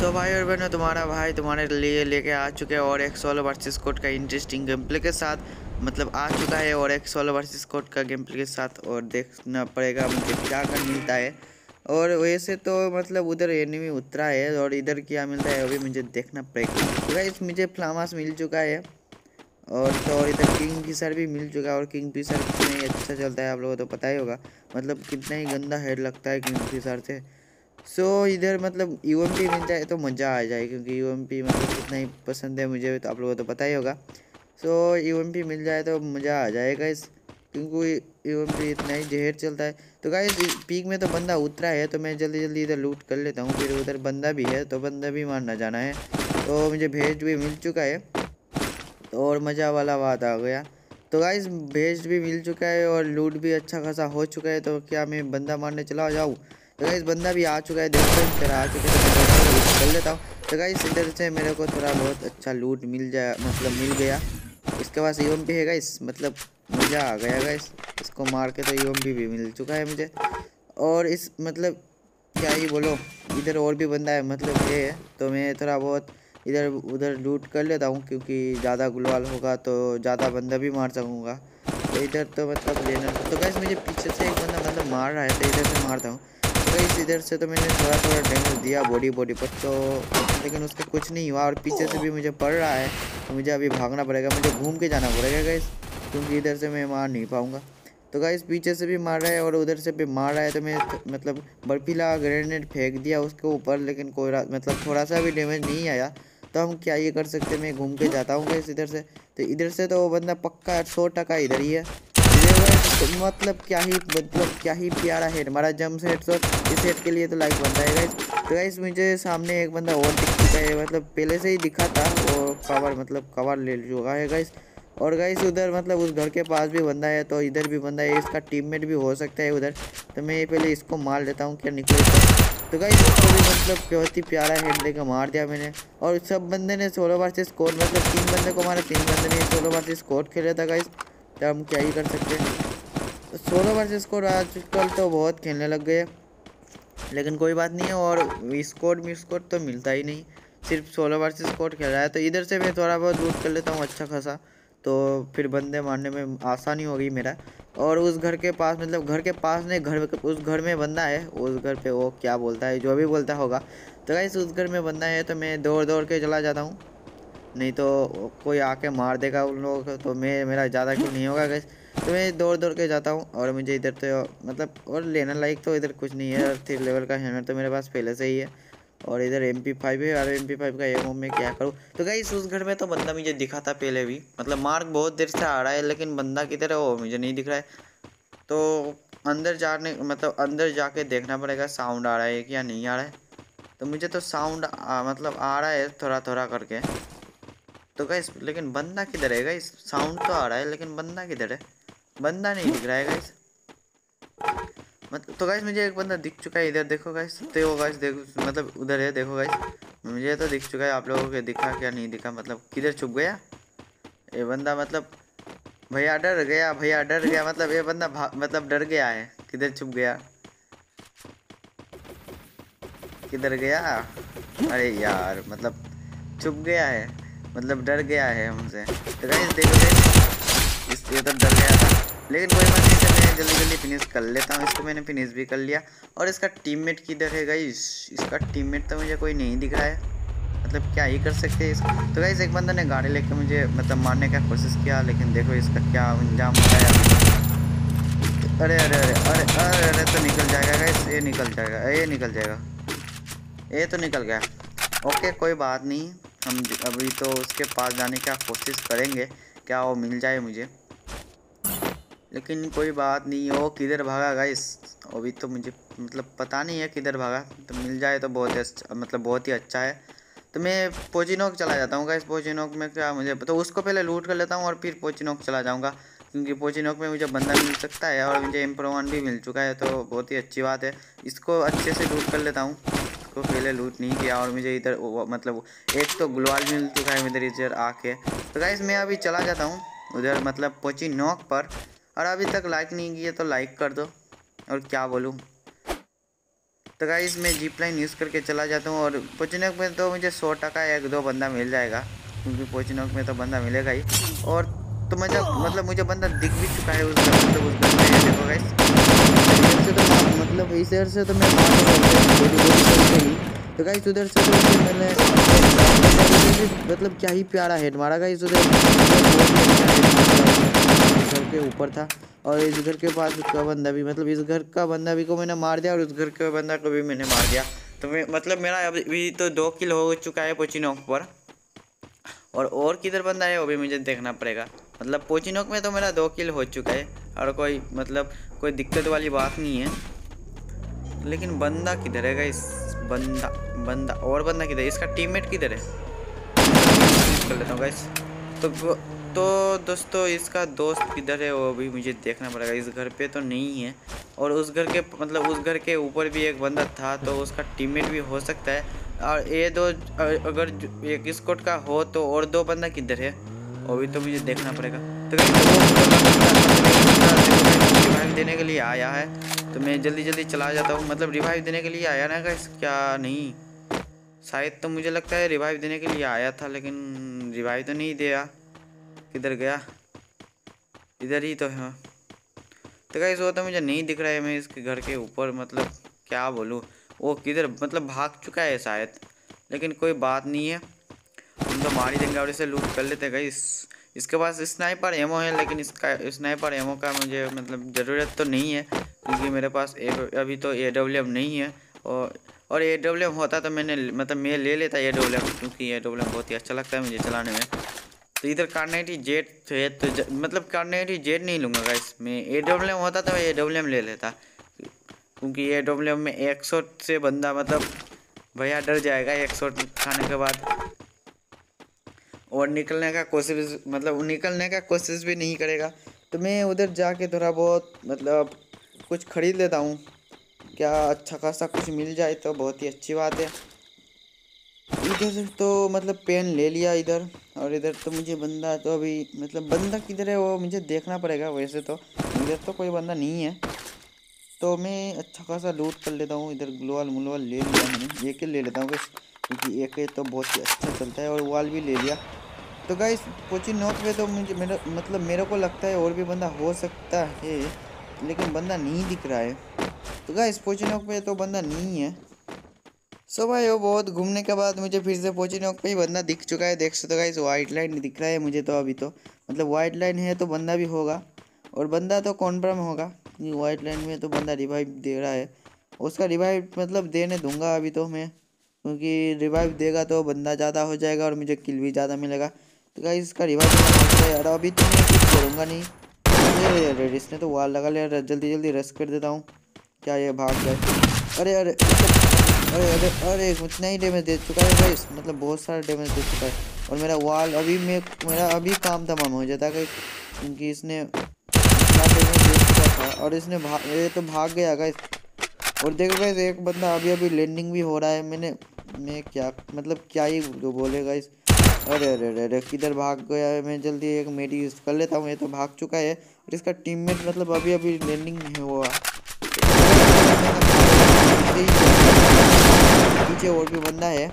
सो भाई और बहनों, तुम्हारा भाई तुम्हारे लिए लेके आ चुके हैं और एक सोलो वर्सेस कोड का इंटरेस्टिंग गेम प्ले के साथ। मतलब आ चुका है और एक सोलो वर्सेस कोड का गेम प्ले के साथ, और देखना पड़ेगा मुझे क्या कर मिलता है। और वैसे तो मतलब उधर एनिमी उतरा है और इधर क्या मिलता है अभी मुझे देखना पड़ेगा। तो गाइस मुझे फ्लामास मिल चुका है और इधर किंग फिशर भी मिल चुका है। और किंग फिशर कितना ही अच्छा चलता है आप लोगों को तो पता ही होगा, मतलब कितना ही गंदा हेड लगता है किंग फिशर से। इधर मतलब यूएमपी मिल जाए तो मज़ा आ जाए, क्योंकि यूएमपी मतलब कितना ही पसंद है मुझे, तो आप लोगों को तो पता ही होगा। यूएमपी मिल जाए तो मज़ा आ जाएगा इस, क्योंकि यूएमपी इतना ही जहर चलता है। तो गाइस पीक में तो बंदा उतरा है, तो मैं जल्दी जल्दी इधर लूट कर लेता हूँ। फिर उधर बंदा भी है तो बंदा भी मारना जाना है। तो मुझे भेज भी मिल चुका है और मज़ा वाला बात आ गया। तो गाइस भेज भी मिल चुका है और लूट भी अच्छा खासा हो चुका है। तो क्या मैं बंदा मारने चला जाऊँ? तो गाइस बंदा भी आ चुका है, देखो इस तरह आ चुके, तो मैं थोड़ा लूट कर लेता हूँ। तो गाइस इधर से मेरे को थोड़ा बहुत अच्छा लूट मिल जाए, मतलब मिल गया। इसके पास यूएमपी है गाइस, मतलब मज़ा आ गया गाइस। इसको मार के तो यूएमपी भी मिल चुका है मुझे। और इस मतलब क्या ही बोलो, इधर और भी बंदा है मतलब है, तो मैं थोड़ा बहुत इधर उधर लूट कर लेता हूँ, क्योंकि ज़्यादा गुलवाल होगा तो ज़्यादा बंदा भी मार सकूँगा। तो इधर तो मतलब लेना, तो गैस मुझे पीछे से एक बंदा मतलब मार रहा है, तो इधर से मारता हूँ। तो गैस इधर से तो मैंने थोड़ा थोड़ा डैमेज दिया बॉडी बॉडी पर, तो लेकिन उसका कुछ नहीं हुआ। और पीछे से भी मुझे पड़ रहा है, तो मुझे अभी भागना पड़ेगा, मुझे घूम के जाना पड़ेगा गैस, क्योंकि इधर से मैं मार नहीं पाऊँगा। तो गाइस पीछे से भी मार रहा है और उधर से भी मार रहा है, तो मैं मतलब बर्फीला ग्रेनेड फेंक दिया उसके ऊपर, लेकिन कोई मतलब थोड़ा सा भी डैमेज नहीं आया। तो हम क्या ये कर सकते, मैं घूम के जाता हूँ गाइस इधर से। तो इधर से तो वो बंदा पक्का 100% इधर ही है। ये गाइस तो मतलब क्या ही प्यारा हेड हमारा जंप हेडशॉट। इस हेड के लिए तो लाइक बनता है गाइस। तो गाइस मुझे सामने एक बंदा और दिख चुका है, मतलब पहले से ही दिखा था वो, कवर मतलब कवर ले चुका है गाइस। और गाइस उधर मतलब उस घर के पास भी बंदा है, तो इधर भी बंदा है, इसका टीममेट भी हो सकता है उधर। तो मैं पहले इसको मार लेता हूँ, क्या निकले तो गाइस इसको भी मतलब बहुत ही प्यारा हेड देकर मार दिया मैंने। और सब बंदे ने सोलो वर्सेस स्क्वाड, मतलब 3 बंदे को मारा, 3 बंदे ने सोलो वर्सेस स्क्वाड खेला था गाइस। तो हम क्या ही कर सकते हैं। तो सोलो वर्सेस स्क्वाड आजकल तो बहुत खेलने लग गए, लेकिन कोई बात नहीं है। और स्कोर तो मिलता ही नहीं, सिर्फ 16 वर्सेस स्कोर खेल रहा है। तो इधर से मैं थोड़ा बहुत लूट कर लेता हूँ अच्छा खासा, तो फिर बंदे मारने में आसानी होगी मेरा। और उस घर के पास, मतलब घर के पास नहीं, उस घर में बंदा है, उस घर पे वो क्या बोलता है, जो भी बोलता होगा। तो गाइस उस घर में बंदा है, तो मैं दौड़ दौड़ के चला जाता हूँ, नहीं तो कोई आके मार देगा उन लोगों को, तो मेरा ज़्यादा किल नहीं होगा गैस। तो मैं दौड़ दौड़ के जाता हूँ। और मुझे इधर तो मतलब और लेना लायक तो इधर कुछ नहीं है, 3 लेवल का हेलमेट तो मेरे पास पहले से ही है। और इधर MP5 है, और MP5 का एमओ में क्या करूँ। तो गाइस उस घर में तो बंदा मुझे दिखा था पहले भी, मतलब मार्क बहुत देर से आ रहा है, लेकिन बंदा किधर है वो मुझे नहीं दिख रहा है। तो अंदर जाने मतलब अंदर जाके देखना पड़ेगा साउंड आ रहा है क्या नहीं आ रहा है। तो मुझे तो साउंड मतलब आ रहा है थोड़ा थोड़ा करके। तो गाइस लेकिन बंदा किधर है गाइस, साउंड तो आ रहा है लेकिन बंदा किधर है, बंदा नहीं दिख रहा है गाइस। मतलब तो गाइस मुझे एक बंदा दिख चुका है इधर, देखो गाइस, देखो गाइस, देखो मतलब उधर है, देखो गाइस मुझे तो दिख चुका है। आप लोगों को दिखा क्या नहीं दिखा, मतलब किधर छुप गया ये बंदा, मतलब भैया डर गया, भैया डर गया, मतलब ये बंदा मतलब डर गया है, किधर छुप गया, किधर गया। अरे यार मतलब छुप गया है, मतलब डर गया है हमसे। तो गाइस देखो गाइस, ये तो डर गया था, लेकिन कोई बात नहीं, मैं जल्दी जल्दी फिनिश कर लेता हूँ इसको। मैंने फिनिश भी कर लिया। और इसका टीममेट किधर है गाइस, इसका टीममेट तो मुझे कोई नहीं दिख रहा है, मतलब क्या ही कर सकते हैं इसको। तो गाइस एक बंदा ने गाड़ी लेके मुझे मतलब मारने का कोशिश किया, लेकिन देखो इसका क्या अंजाम होता है अभी। अरे अरे अरे अरे अरे अरे, तो निकल जाएगा गाइस, ये निकल जाएगा, ये निकल जाएगा, ये तो निकल गया। ओके कोई बात नहीं, हम अभी तो उसके पास जाने की कोशिश करेंगे, क्या वो मिल जाए मुझे, लेकिन कोई बात नहीं। वो किधर भागा गाइस, अभी तो मुझे मतलब पता नहीं है किधर भागा। तो मिल जाए तो बहुत अच्छा, मतलब बहुत ही अच्छा है। तो मैं पोचिनोक चला जाता हूँ गाइस, पोचिनोक में क्या मुझे तो उसको पहले लूट कर लेता हूँ और फिर पोचिनोक चला जाऊँगा, क्योंकि पोचिनोक में मुझे बंदा मिल सकता है और मुझे M1 भी मिल चुका है, तो बहुत ही अच्छी बात है। इसको अच्छे से लूट कर लेता हूँ, इसको पहले लूट नहीं किया। और मुझे इधर मतलब एक तो गुलवाल मिल चुका है मेरे इधर आके। तो गाइस मैं अभी चला जाता हूँ उधर मतलब पोचिनोक पर। और अभी तक लाइक नहीं किए तो लाइक कर दो, और क्या बोलूँ, तो गाइस मैं जीप लाइन यूज़ करके चला जाता हूँ और पोचिनोक में तो मुझे 100% 1-2 बंदा मिल जाएगा, क्योंकि पोचिनोक में तो बंदा मिलेगा ही। और तो मतलब मुझे बंदा दिख भी चुका है उस घर में, देखो गाइस। इधर से तो मतलब इस इधर से तो मैं ही, तो गाइस उधर से तो मैंने मतलब क्या ही प्यारा हेड मारा गाइस उधर। घर के ऊपर था और इस घर के पास का बंदा भी, मतलब इस घर का बंदा भी को मैंने मार दिया और उस घर के बंदा को भी मैंने मार दिया। तो मैं मतलब मेरा अभी तो 2 किल हो चुका है पोचिनोक पर। और किधर बंदा है वो भी मुझे देखना पड़ेगा। मतलब पोचिनोक में तो मेरा 2 किल हो चुका है और कोई दिक्कत वाली बात नहीं है। लेकिन बंदा किधर है गाइस? बंदा और बंदा किधर है? इसका टीममेट किधर है? कर लेता हूँ गाइस। तो दोस्तों इसका दोस्त किधर है वो भी मुझे देखना पड़ेगा। इस घर पे तो नहीं है और उस घर के मतलब उस घर के ऊपर भी एक बंदा था, तो उसका टीममेट भी हो सकता है। और ये दो अगर एक स्क्वाड का हो तो और 2 बंदा किधर है वो भी तो मुझे देखना पड़ेगा। तो रिवाइव देने के लिए आया है, तो मैं जल्दी चला जाता हूँ। मतलब रिवाइव देने के लिए आया ना गाइस, क्या नहीं शायद, तो मुझे लगता है रिवाइव देने के लिए आया था, लेकिन रिवाइव तो नहीं दिया। किधर गया? इधर ही तो है। तो गाइस वो तो मुझे नहीं दिख रहा है। मैं इसके घर के ऊपर मतलब क्या बोलूँ, वो किधर मतलब भाग चुका है शायद, लेकिन कोई बात नहीं है, हम तो मार ही देंगे और इसे लूट कर लेते हैं गाइस। इसके पास स्नाइपर एमो है, लेकिन इसका स्नाइपर एमो का मुझे मतलब ज़रूरत तो नहीं है, क्योंकि मेरे पास अभी तो AWM नहीं है। और AWM होता तो मैं ले लेता AWM, क्योंकि AWM बहुत ही अच्छा लगता है मुझे चलाने में। तो इधर कार्नेटी जेट है, तो मतलब कार्नेटी जेट नहीं लूँगा गाइस। मैं AWM होता तो AWM ले लेता, क्योंकि AWM में 1 शॉट से बंदा मतलब भैया डर जाएगा 1 शॉट खाने के बाद, और निकलने का कोशिश भी नहीं करेगा। तो मैं उधर जाके थोड़ा बहुत मतलब कुछ खरीद लेता हूँ, क्या अच्छा खासा कुछ मिल जाए तो बहुत ही अच्छी बात है। इधर तो मतलब पेन ले लिया इधर, और इधर तो मुझे बंदा तो अभी मतलब बंदा किधर है वो मुझे देखना पड़ेगा। वैसे तो इधर तो कोई बंदा नहीं है, तो मैं अच्छा खासा लूट कर लेता हूँ। इधर ग्लोवाल मुलवाल ले लिया मैंने, एक ले लेता हूँ बस, क्योंकि एक तो बहुत ही अच्छा चलता है, और वाल भी ले लिया। तो गाइस पोचिनोक पे तो मेरे को लगता है और भी बंदा हो सकता है, लेकिन बंदा नहीं दिख रहा है। तो गाइस पोचिनोक पे तो बंदा नहीं है। सो भाई वो बहुत घूमने के बाद मुझे फिर से पोचिनोक पे ही बंदा दिख चुका है। देख सकते हो गाइस वाइट लाइन दिख रहा है मुझे तो अभी तो, मतलब वाइट लाइन है तो बंदा भी होगा, और बंदा तो कॉन्फर्म होगा, क्योंकि वाइट लाइन में तो बंदा रिवाइव दे रहा है। उसका रिवाइव मतलब देने दूंगा अभी तो मैं, क्योंकि रिवाइव देगा तो बंदा ज़्यादा हो जाएगा और मुझे किल भी ज़्यादा मिलेगा। तो गाइस इसका रिवाइव यार, अभी तो मैं कुछ करूँगा नहीं। अरे इसने तो वाल लगा लिया, जल्दी रश कर देता हूँ। क्या ये भाग जाए? अरे अरे अरे अरे अरे उतना ही डैमेज दे चुका है गाइस, मतलब बहुत सारा डैमेज दे चुका है। और मेरा अभी काम तमाम हो जाता है, क्योंकि इसने इतना डैमेज दे चुका था, और इसने ये तो भाग गया गाइस। और देखो गाइस एक बंदा अभी लैंडिंग भी हो रहा है। मैं क्या ही बोले गाइस। अरे अरे अरे अरे किधर भाग गया है? मैं जल्दी एक मेडी यूज़ कर लेता हूँ। ये तो भाग चुका है, और इसका टीममेट मतलब अभी लैंडिंग नहीं हुआ। पीछे और भी बंदा है,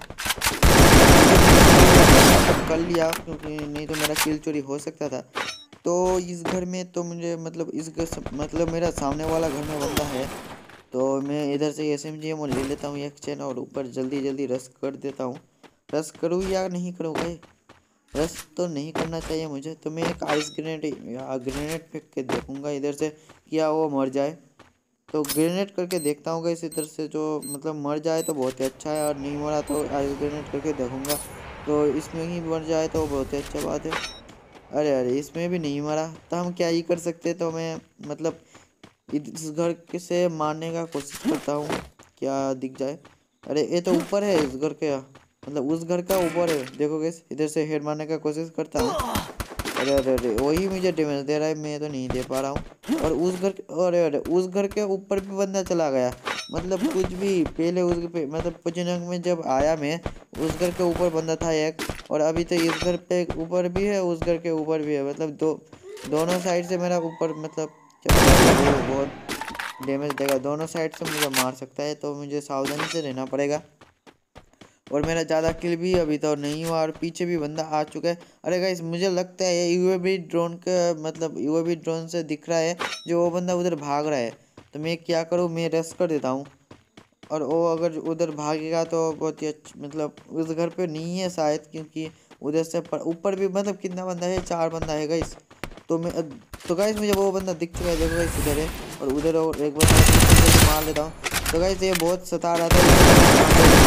कर लिया, क्योंकि नहीं तो मेरा किल चोरी हो सकता था। तो इस घर में तो मुझे मेरा सामने वाला घर में बंदा है, तो मैं इधर से SMG ले लेता हूँ एक चैन, और ऊपर जल्दी रश कर देता हूँ। रश करूँ या नहीं करूँ भाई? रश तो नहीं करना चाहिए मुझे, तो मैं एक आइस ग्रेनेड फेंक के देखूँगा इधर से, क्या वो मर जाए। तो ग्रेनेड करके देखता हूँ इस इधर से, जो मतलब मर जाए तो बहुत ही अच्छा है, और नहीं मरा तो आइस ग्रेनेड करके देखूँगा, तो इसमें ही मर जाए तो बहुत ही अच्छा बात है। अरे अरे इसमें भी नहीं मरा, तो हम क्या ही कर सकते। तो मैं मतलब इस घर से मारने का कोशिश करता हूँ, क्या दिख जाए। अरे ये तो ऊपर है इस घर के, मतलब उस घर का ऊपर है। देखो गैस इधर से हेड मारने का कोशिश करता हूँ। अरे अरे अरे वही मुझे डैमेज दे रहा है, मैं तो नहीं दे पा रहा हूँ। और अरे अरे उस घर के ऊपर भी बंदा चला गया, मतलब कुछ भी पहले मतलब पोचिनोक में जब आया मैं, उस घर के ऊपर बंदा था एक, और अभी तो इस घर पे ऊपर भी है, उस घर के ऊपर भी है। मतलब दोनों साइड से मेरा ऊपर मतलब बहुत डैमेज देगा, दोनों साइड से मुझे मार सकता है, तो मुझे सावधानी से रहना पड़ेगा। और मेरा ज़्यादा किल भी अभी तो नहीं हुआ, और पीछे भी बंदा आ चुका है। अरे गाइस मुझे लगता है यूएवी ड्रोन का मतलब यूएवी ड्रोन से दिख रहा है जो वो बंदा उधर भाग रहा है, तो मैं क्या करूँ, मैं रश कर देता हूँ। और वो अगर उधर भागेगा तो बहुत ही अच्छा, मतलब उस घर पे नहीं है शायद, क्योंकि उधर से ऊपर भी मतलब कितना बंदा है, 4 बंदा है गाइस। तो गाइस मुझे वो बंदा दिख चुका है, देखो गाइस उधर है, और उधर और एक बंदा है, मार लेता हूँ। तो गाइस ये बहुत सता रहा था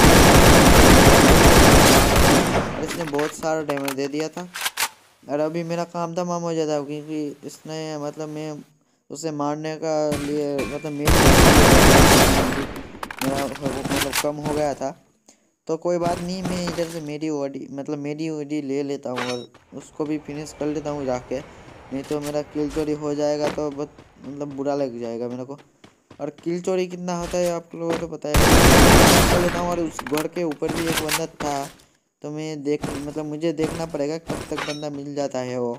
और इसने बहुत सारा डैमेज दे दिया था। और अभी मेरा काम तमाम हो जाता है, क्योंकि इसने मतलब मैं उसे मारने का लिए मतलब मेरा मतलब कम हो गया था। तो कोई बात नहीं, मैं इधर से मेडी वडी ले लेता हूँ और उसको भी फिनिश कर लेता हूँ जाके, नहीं तो मेरा किल चोरी हो जाएगा तो बहुत मतलब बुरा लग जाएगा मेरे को। और किल चोरी कितना होता है आप लोगों को पता है, कर लेता हूँ। और उस घर के ऊपर भी एक बंदा था, तो मैं मतलब मुझे देखना पड़ेगा कब तक बंदा मिल जाता है वो,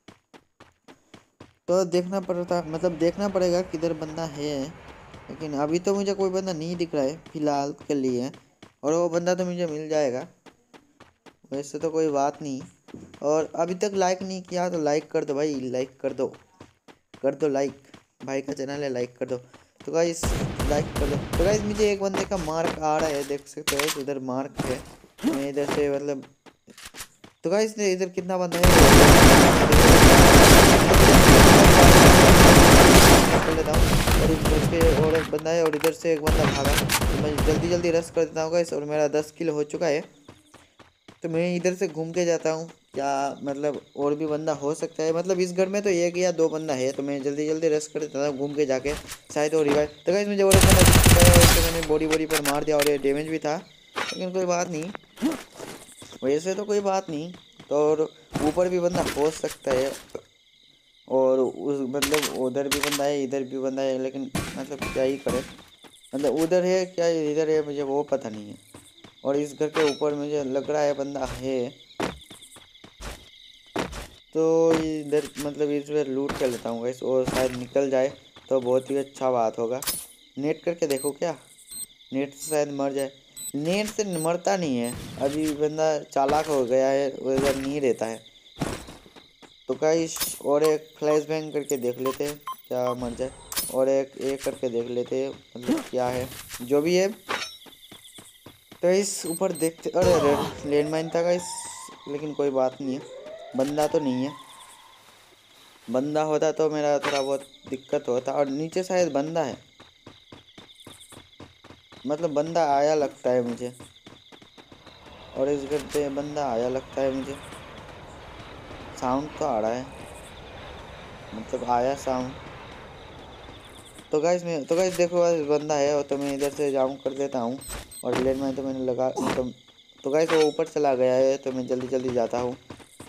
तो देखना पड़ेगा किधर बंदा है। लेकिन अभी तो मुझे कोई बंदा नहीं दिख रहा है फिलहाल के लिए, और वो बंदा तो मुझे मिल जाएगा, वैसे तो कोई बात नहीं। और अभी तक लाइक नहीं किया तो लाइक कर दो भाई, लाइक कर दो लाइक, भाई का चैनल है, लाइक कर दो। तो गाइस लाइक कर दो। तो गाइस मुझे एक बंदे का मार्क आ रहा है, देख सकते हो इधर मार्क है, मैं इधर से मतलब तो गाइस इधर कितना बंदा है कर लेता हूँ। और इस घर पे और एक बंदा है, और इधर से एक बंदा भागा, तो मैं जल्दी जल्दी रश कर देता हूँ गाइस। और मेरा 10 किल हो चुका है, तो मैं इधर से घूम के जाता हूँ, क्या मतलब और भी बंदा हो सकता है, मतलब इस घर में तो एक या 2 बंदा है, तो मैं जल्दी जल्दी रश कर देता हूँ घूम के जाके, शायद वो रिवाइव। तो गाइस मुझे और एक बंदा दिख चुका है, उसको मैंने बॉडी पर मार दिया और ये डैमेज भी था, लेकिन कोई बात नहीं, वैसे तो कोई बात नहीं। तो और ऊपर भी बंदा हो सकता है, और उस मतलब उधर भी बंदा है, इधर भी बंदा है, लेकिन मतलब क्या ही करे, मतलब उधर है क्या इधर है मुझे वो पता नहीं है। और इस घर के ऊपर मुझे लग रहा है बंदा है, तो इधर मतलब इस बार लूट कर लेता हूँ गाइस, और शायद निकल जाए तो बहुत ही अच्छा बात होगा। नेट करके देखो क्या, नेट से शायद मर जाए, नेट से मरता नहीं है, अभी बंदा चालाक हो गया है, वो इधर नहीं रहता है। तो गाइस और एक फ्लैश बैंग करके देख लेते हैं क्या मर जाए, और एक करके देख लेते हैं मतलब क्या है जो भी है। तो इस ऊपर देखते, अरे अरे लैंड माइन था गाइस, लेकिन कोई बात नहीं है, बंदा तो नहीं है, बंदा होता तो मेरा थोड़ा बहुत दिक्कत होता। और नीचे शायद बंदा है, मतलब बंदा आया लगता है मुझे, और इस घर पे बंदा आया लगता है मुझे, साउंड तो आ रहा है, मतलब आया साउंड। तो गाइस देखो बंदा है, और तो मैं इधर से जाऊँ कर देता हूँ, और लैंड माइन तो मैंने लगा तो गाइस वो ऊपर चला गया है, तो मैं जल्दी जल्दी जाता हूँ।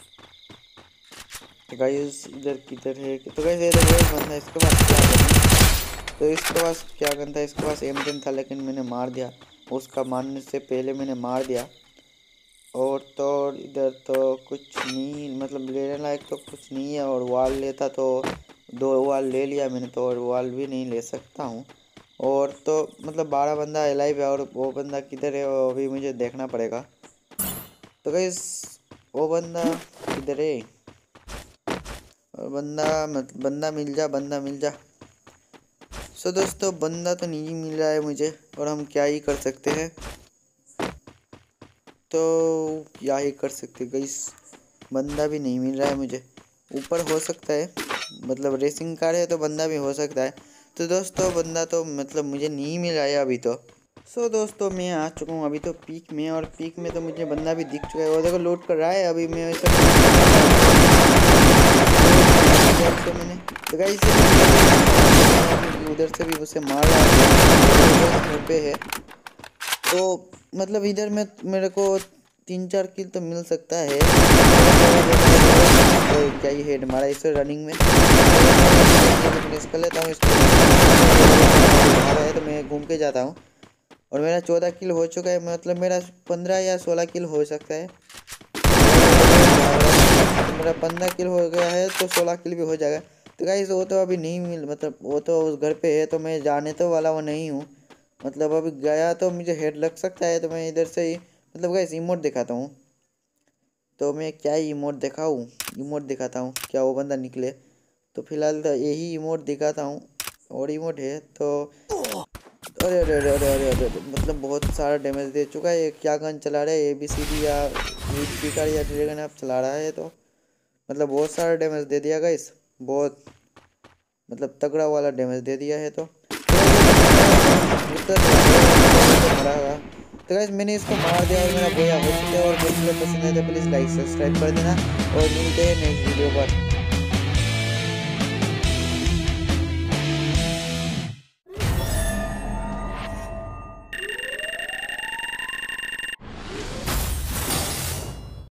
तो गाइस इधर किधर है, तो गाइस ये देखो बंदा, इसके पास क्या करना है, तो इसके पास क्या करता है, इसके पास M10 था, लेकिन मैंने मार दिया, उसका मारने से पहले मैंने मार दिया। और तो इधर तो कुछ नहीं, मतलब लेने लायक तो कुछ नहीं है, और वॉल लेता तो 2 वॉल ले लिया मैंने, तो और वॉल भी नहीं ले सकता हूँ। और तो मतलब 12 बंदा अलाइव है, और वो बंदा किधर है वो अभी मुझे देखना पड़ेगा। तो गाइस वो बंदा किधर है, और बंदा मिल जा, बंदा मिल जा। सो दोस्तों बंदा तो नहीं मिल रहा है मुझे, और हम क्या ही कर सकते हैं, तो क्या ही कर सकते गाइस, बंदा भी नहीं मिल रहा है मुझे। ऊपर हो सकता है, मतलब रेसिंग कार है तो बंदा भी हो सकता है। तो दोस्तों बंदा तो मतलब मुझे नहीं मिल रहा है अभी तो। सो दोस्तों मैं आ चुका हूँ अभी तो पीक में, और पीक में तो मुझे बंदा भी दिख चुका है, वो देखो लोड कर रहा है, अभी मैं वैसे मैंने तो गाइस उधर से भी उसे मार रहा है, घर पे है, तो मतलब इधर में मेरे को 3-4 किल तो मिल सकता है। तो क्या ही हेड मारा इसे रनिंग में, फिनिश कर लेता हूँ इसको, है तो मैं घूम के जाता हूँ। और मेरा 14 किल हो चुका है, मतलब मेरा 15 या 16 किल हो सकता है, तो मेरा 15 किल हो गया है तो 16 किल भी हो जाएगा। तो गाइस वो तो अभी नहीं मिल, मतलब वो तो उस घर पे है, तो मैं जाने तो वाला वो नहीं हूँ। मतलब अभी गया तो मुझे हेड लग सकता है, तो मैं इधर से ही मतलब गाइस इमोट दिखाता हूँ। तो मैं क्या इमोट दिखाऊँ, इमोट दिखाता हूँ, क्या वो बंदा निकले। तो फिलहाल तो यही इमोट दिखाता हूँ, और इमोट है तो अरे अरे अरे अरे अरे अरे मतलब बहुत सारा डैमेज दे चुका है। ये क्या गन चला रहा है, ABCD या कार या ड्रैगन आप चला रहा है, तो मतलब बहुत सारा डैमेज दे दिया गाइस, बहुत मतलब तगड़ा वाला डैमेज दे दिया है। तो मरा। तो गाइस मैंने इसको मार दिया और मेरा बोया हो चुका है। और गेम प्ले पसंद है तो प्लीज़ लाइक सब्सक्राइब कर देना, और मिलते हैं नेक्स्ट वीडियो पर।